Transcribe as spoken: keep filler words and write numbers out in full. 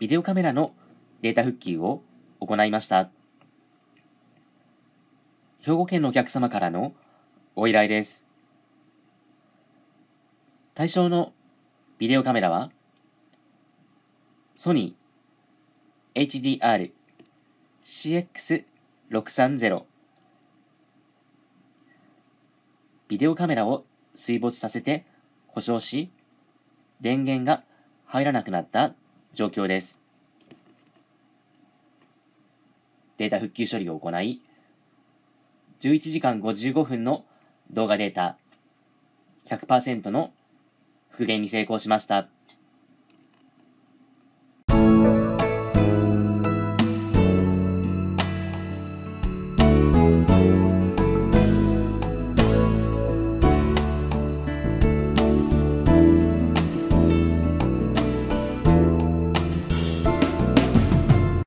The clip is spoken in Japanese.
ビデオカメラのデータ復旧を行いました。兵庫県のお客様からのお依頼です。対象のビデオカメラは、ソニー エイチディーアールシーエックスろくさんゼロ ビデオカメラを水没させて故障し、電源が入らなくなった状況です。データ復旧処理を行い、じゅういちじかんごじゅうごふんの動画データ ひゃくパーセント の復元に成功しました。